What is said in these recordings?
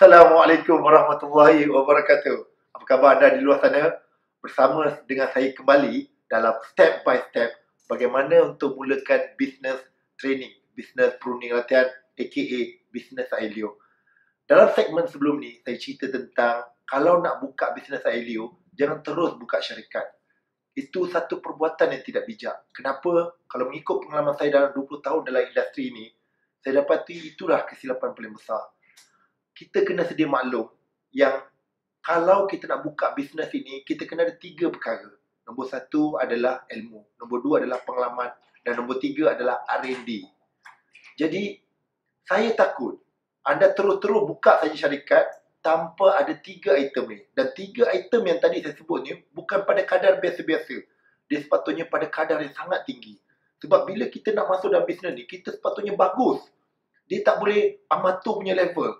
Assalamualaikum warahmatullahi wabarakatuh. Apa khabar anda di luar sana? Bersama dengan saya kembali dalam step by step bagaimana untuk mulakan business training, business pruning latihan aka business Ailio. Dalam segmen sebelum ni saya cerita tentang kalau nak buka business Ailio, jangan terus buka syarikat. Itu satu perbuatan yang tidak bijak. Kenapa? Kalau mengikut pengalaman saya dalam 20 tahun dalam industri ini, saya dapati itulah kesilapan paling besar. Kita kena sedia maklum yang kalau kita nak buka bisnes ini, kita kena ada 3 perkara. Nombor 1 adalah ilmu, nombor 2 adalah pengalaman, dan nombor 3 adalah R&D. Jadi, saya takut anda terus-terus buka saja syarikat tanpa ada 3 item ni. Dan 3 item yang tadi saya sebut ni bukan pada kadar biasa-biasa. Dia sepatutnya pada kadar yang sangat tinggi. Sebab bila kita nak masuk dalam bisnes ni, kita sepatutnya bagus. Dia tak boleh amatur punya level.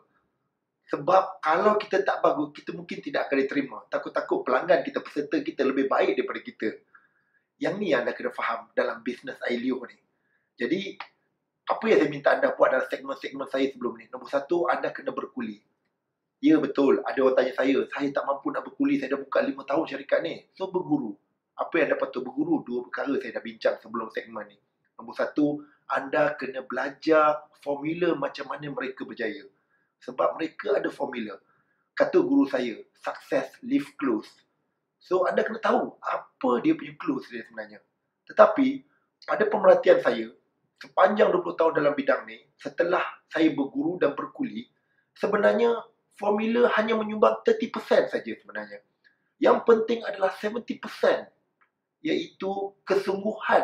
Sebab kalau kita tak bagus, kita mungkin tidak akan diterima. Takut-takut pelanggan kita, peserta kita lebih baik daripada kita. Yang ni anda kena faham dalam bisnes Ailio ni. Jadi, apa yang saya minta anda buat dalam segmen-segmen saya sebelum ni? Nombor 1, anda kena berkuli. Ya betul, ada orang tanya saya tak mampu nak berkuli, saya dah buka 5 tahun syarikat ni. So, berguru. Apa yang anda patut berguru? 2 perkara saya dah bincang sebelum segmen ni. Nombor 1, anda kena belajar formula macam mana mereka berjaya. Sebab mereka ada formula. Kata guru saya, success leave clues. So, anda kena tahu apa dia punya clues dia sebenarnya. Tetapi, pada pemerhatian saya, sepanjang 20 tahun dalam bidang ni, setelah saya berguru dan berkuli, sebenarnya formula hanya menyumbang 30% saja sebenarnya. Yang penting adalah 70%, iaitu kesungguhan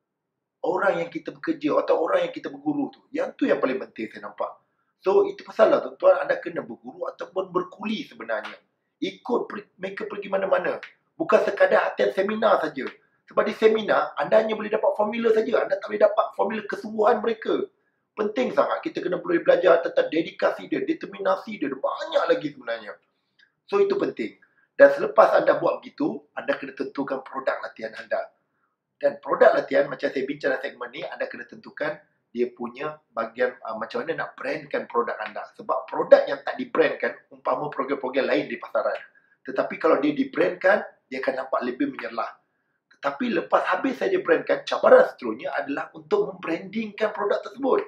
orang yang kita bekerja atau orang yang kita berguru tu. Yang tu yang paling penting saya nampak. So, itu pasal lah tuan-tuan, anda kena berguru ataupun berkuli sebenarnya. Ikut mereka pergi mana-mana. Bukan sekadar attend seminar saja. Sebab di seminar, anda hanya boleh dapat formula saja. Anda tak boleh dapat formula kesungguhan mereka. Penting sangat kita kena boleh belajar tentang dedikasi dia, determinasi dia. Banyak lagi sebenarnya. So, itu penting. Dan selepas anda buat begitu, anda kena tentukan produk latihan anda. Dan produk latihan, macam saya bincang dalam segmen ni, anda kena tentukan dia punya bahagian macam mana nak brandkan produk anda. Sebab produk yang tak dibrandkan, umpama program-program lain di pasaran. Tetapi kalau dia dibrandkan, dia akan nampak lebih menyerlah. Tetapi lepas habis saja brandkan, cabaran seterusnya adalah untuk membrandingkan produk tersebut.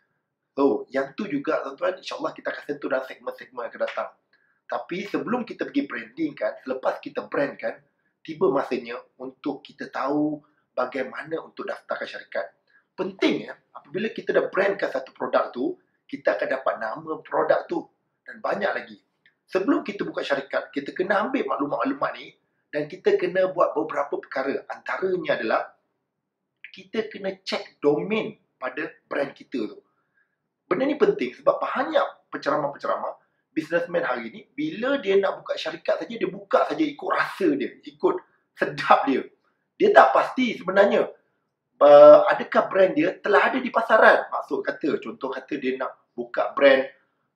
So, yang tu juga tuan-tuan, insyaAllah kita akan sentuh dalam segmen-segmen yang akan datang. Tapi sebelum kita pergi brandingkan, selepas kita brandkan, tiba masanya untuk kita tahu bagaimana untuk daftarkan syarikat. Penting apabila kita dah brandkan satu produk tu, kita akan dapat nama produk tu dan banyak lagi. Sebelum kita buka syarikat, kita kena ambil maklumat-maklumat ni dan kita kena buat beberapa perkara. Antaranya adalah kita kena cek domain pada brand kita tu. Benda ni penting sebab banyak penceramah-penceramah, businessman hari ni, bila dia nak buka syarikat saja, dia buka saja ikut rasa dia, ikut sedap dia. Dia tak pasti sebenarnya adakah brand dia telah ada di pasaran. Maksud kata, contoh kata dia nak buka brand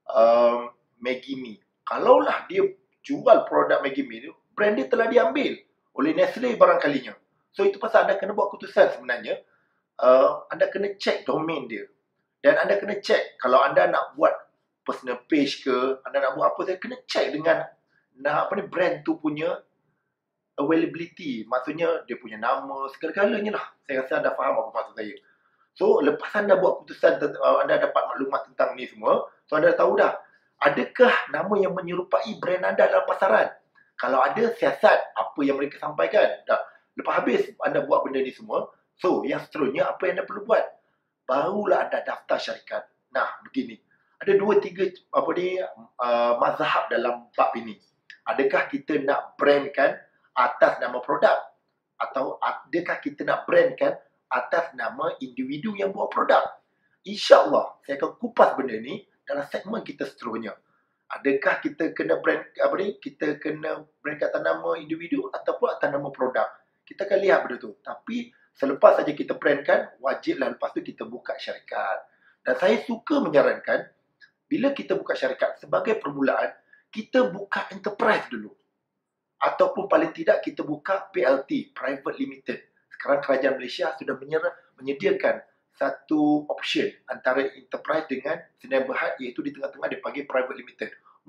Maggi Mee. Kalaulah dia jual produk Maggi Mee tu, brand dia telah diambil oleh Nestle barangkalinya. So, itu pasal anda kena buat keputusan sebenarnya. Anda kena cek domain dia. Dan anda kena cek, kalau anda nak buat personal page ke, anda nak buat apa, saya kena cek dengan brand tu punya availability, maksudnya dia punya nama, segala-galanya lah. Saya rasa anda faham apa maksud saya. So, lepas anda buat keputusan, anda dapat maklumat tentang ni semua, so anda tahu dah, adakah nama yang menyerupai brand anda dalam pasaran? Kalau ada, siasat apa yang mereka sampaikan. Dah. Lepas habis anda buat benda ni semua, so yang seterusnya apa yang anda perlu buat? Barulah anda daftar syarikat. Nah, begini. Ada 2-3 mazhab dalam bab ini. Adakah kita nak brandkan atas nama produk, atau adakah kita nak brandkan atas nama individu yang buat produk? InsyaAllah saya akan kupas benda ni dalam segmen kita seterusnya. Adakah kita kena brand kita kena brand atas nama individu ataupun atas nama produk? Kita akan lihat benda tu. Tapi selepas saja kita brandkan, wajiblah lepas tu kita buka syarikat. Dan saya suka menyarankan bila kita buka syarikat sebagai permulaan, kita buka enterprise dulu. Ataupun paling tidak kita buka PLT, Private Limited. Sekarang kerajaan Malaysia sudah menyediakan satu option antara enterprise dengan senarai berhad, iaitu di tengah-tengah dia panggil Private Limited.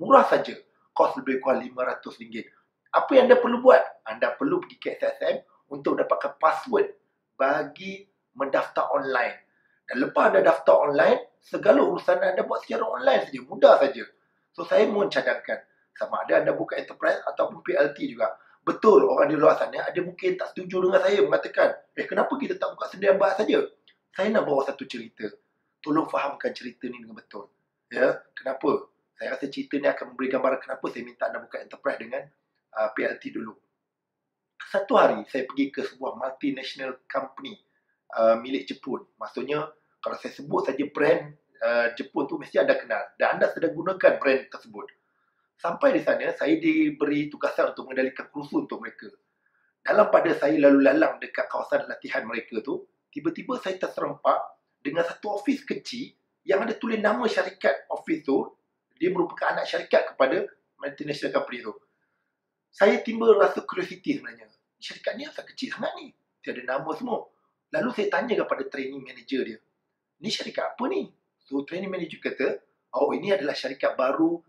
Murah saja. Kos lebih kurang RM500. Apa yang anda perlu buat? Anda perlu pergi ke SSM untuk dapatkan password bagi mendaftar online. Dan lepas anda daftar online, segala urusan anda buat secara online saja. Mudah saja. So, saya mohon cadangkan. Sama ada anda buka enterprise ataupun PLT juga. Betul, orang di luar sana ada mungkin tak setuju dengan saya mengatakan, kenapa kita tak buka sedia bahas saja? Saya nak bawa satu cerita. Tolong fahamkan cerita ni dengan betul. Ya, kenapa? Saya rasa cerita ni akan memberi gambaran kenapa saya minta anda buka enterprise dengan PLT dulu. Satu hari saya pergi ke sebuah multinational company milik Jepun. Maksudnya kalau saya sebut saja brand Jepun tu mesti anda kenal dan anda sedang gunakan brand tersebut. Sampai di sana saya diberi tugasan untuk mengendalikan kerusu untuk mereka. Dalam pada saya lalu lalang dekat kawasan latihan mereka tu, tiba-tiba saya terserempak dengan satu ofis kecil yang ada tulis nama syarikat ofis tu. Dia merupakan anak syarikat kepada multinational company tu. Saya timbul rasa curiosity sebenarnya. Syarikat ni asal kecil sangat ni. Dia ada nama semua. Lalu saya tanya kepada training manager dia. Ni syarikat apa ni? So training manager kata, oh ini adalah syarikat baru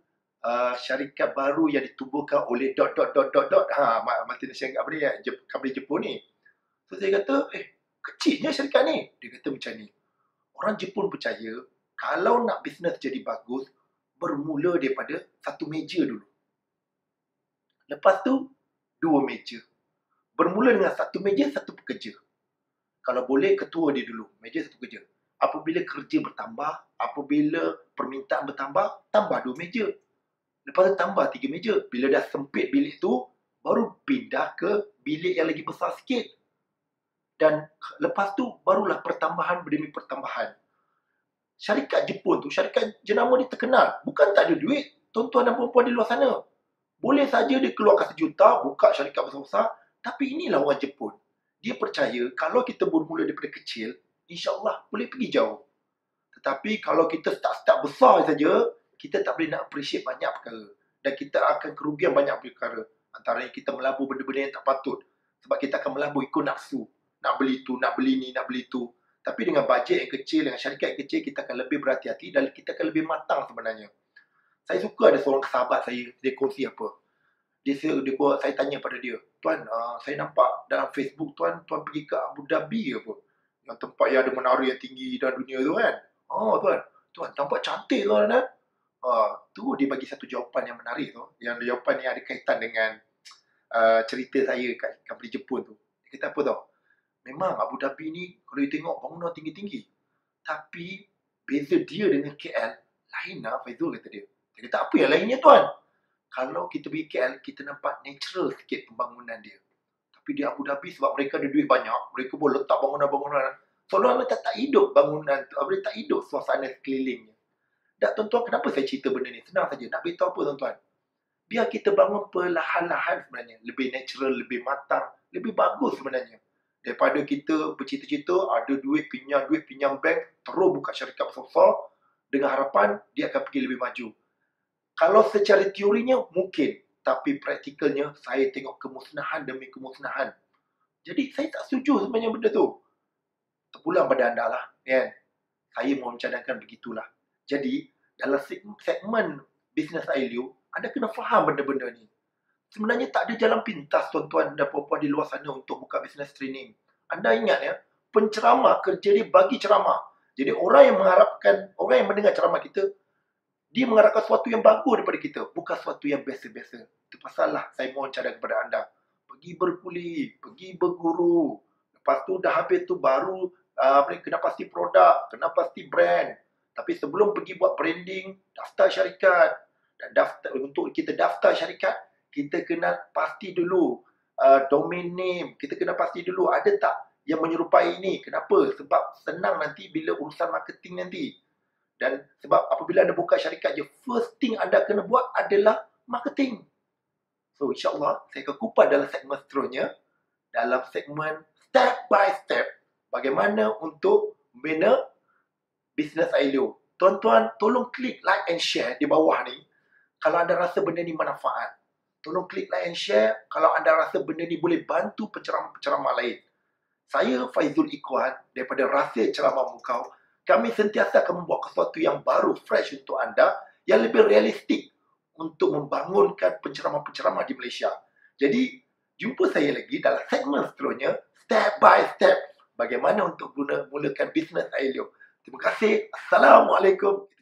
yang ditubuhkan oleh ... multinational company company Jepun ni. So saya kata, kecilnya syarikat ni. Dia kata macam ni. Orang Jepun percaya, kalau nak bisnes jadi bagus, bermula daripada satu meja dulu. Lepas tu, 2 meja. Bermula dengan satu meja, satu pekerja. Kalau boleh, ketua dia dulu. Meja, satu pekerja. Apabila kerja bertambah, apabila permintaan bertambah, tambah 2 meja. Lepas tu tambah 3 meja. Bila dah sempit bilik tu, baru pindah ke bilik yang lagi besar sikit. Dan lepas tu, barulah pertambahan demi pertambahan. Syarikat Jepun tu, syarikat jenama dia terkenal. Bukan tak ada duit, tuan-tuan dan perempuan di luar sana. Boleh saja dia keluarkan sejuta, buka syarikat besar-besar. Tapi inilah orang Jepun. Dia percaya kalau kita bermula daripada kecil, insya-Allah boleh pergi jauh. Tetapi kalau kita start besar saja, kita tak boleh nak appreciate banyak perkara. Dan kita akan kerugian banyak perkara. Antaranya kita melabur benda-benda yang tak patut. Sebab kita akan melabur ikut nafsu. Nak beli tu, nak beli ni, nak beli tu. Tapi dengan bajet yang kecil, dengan syarikat yang kecil, kita akan lebih berhati-hati dan kita akan lebih matang sebenarnya. Saya suka ada seorang sahabat saya, dia kongsi apa. Saya tanya pada dia, Tuan, saya nampak dalam Facebook Tuan pergi ke Abu Dhabi apa? Yang tempat yang ada menara yang tinggi dalam dunia tu kan? Oh Tuan tampak cantik Tuan kan? Tu dia bagi satu jawapan yang menarik tu. Yang jawapan ni ada kaitan dengan cerita saya kat company Jepun tu. Dia kata apa tau? Memang Abu Dhabi ni kalau you tengok bangunan tinggi-tinggi. Tapi beza dia dengan KL lain lah Faizul kata dia. Dia kata apa yang lainnya Tuan? Kalau kita pergi KL, kita nampak natural sikit pembangunan dia. Tapi di Abu Dhabi sebab mereka ada duit banyak, mereka boleh letak bangunan-bangunan. Seolah-olah tak hidup bangunan tu, tak hidup suasana sekelilingnya. Dan tuan-tuan, kenapa saya cerita benda ni? Senang saja. Nak beritahu apa tuan-tuan? Biar kita bangun perlahan-lahan sebenarnya. Lebih natural, lebih matang, lebih bagus sebenarnya. Daripada kita bercita-cita, ada duit, pinjam bank, terus buka syarikat besar-besar, dengan harapan dia akan pergi lebih maju. Kalau secara teorinya mungkin, tapi praktikalnya saya tengok kemusnahan demi kemusnahan. Jadi saya tak setuju sebenarnya benda tu. Terpulang pada anda lah, kan? Saya mohon cadangkan begitulah. Jadi dalam segmen bisnes ILU, anda kena faham benda-benda ni. Sebenarnya tak ada jalan pintas tuan-tuan dan puan-puan di luar sana untuk buka bisnes training. Anda ingat ya, penceramah kerja dia bagi ceramah. Jadi orang yang mendengar ceramah kita, dia mengharapkan sesuatu yang bagus daripada kita, bukan sesuatu yang biasa-biasa. Itu pasal lah saya mohon cadang kepada anda. Pergi berkulit, pergi berguru. Lepas tu dah habis tu baru kena pasti produk, kena pasti brand. Tapi sebelum pergi buat branding, daftar syarikat. Dan untuk kita daftar syarikat, kita kena pasti dulu domain name. Kita kena pasti dulu ada tak yang menyerupai ini. Kenapa? Sebab senang nanti bila urusan marketing nanti. Dan sebab apabila anda buka syarikat je, first thing anda kena buat adalah marketing. So insyaAllah, saya akan kupas dalam segmen seterusnya. Dalam segmen step by step. Bagaimana untuk membina bisnes ILU. Tuan-tuan, tolong klik like and share di bawah ni. Kalau anda rasa benda ni manfaat. Tolong klik like and share kalau anda rasa benda ni boleh bantu penceramah-penceramah lain. Saya Faizul Ikhwan daripada Rahsia Ceramah Mukau. Kami sentiasa akan membuat sesuatu yang baru, fresh untuk anda, yang lebih realistik untuk membangunkan penceramah-penceramah di Malaysia. Jadi, jumpa saya lagi dalam segmen seterusnya, step by step, bagaimana untuk mulakan bisnes Aelio. Terima kasih. Assalamualaikum.